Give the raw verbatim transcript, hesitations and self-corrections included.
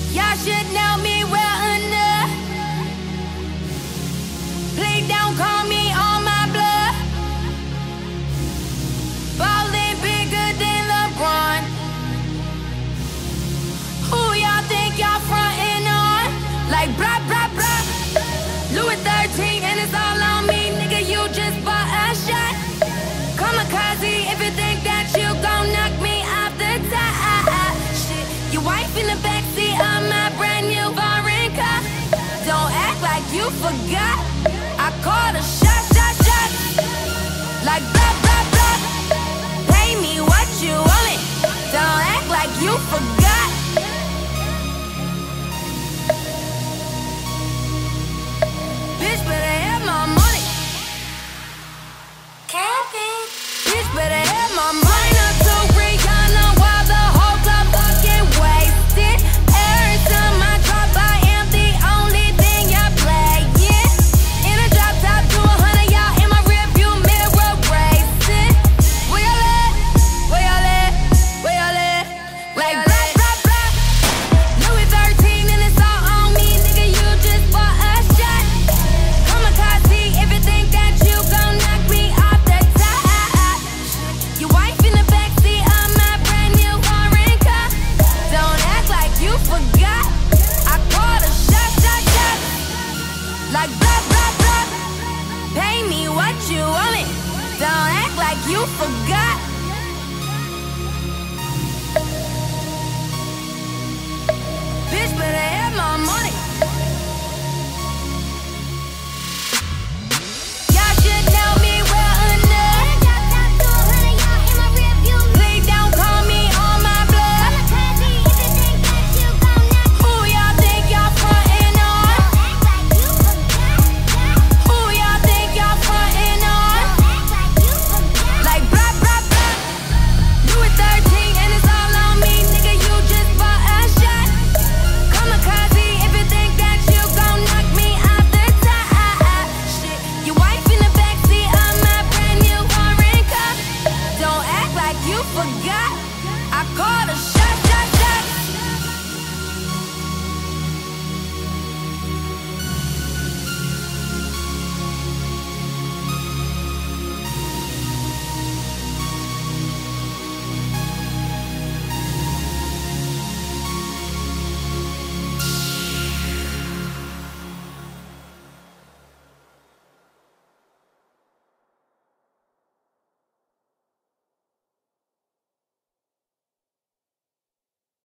Y'all should know me well enough. Please don't call me on my bluff. Ballin' bigger than LeBron. Who y'all think y'all frontin' on? Like blah, blah, blah. Louis thirteen and it's all on me, nigga, you just bought a shot. Kamikaze if you think that you gon' knock me off the top. Shit, your wife in the backseat of my brand new foreign car. Don't act like you forgot. I called a shot, shot, shot. Like blah, blah, blah. Pay me what you want it. Don't act like you forgot.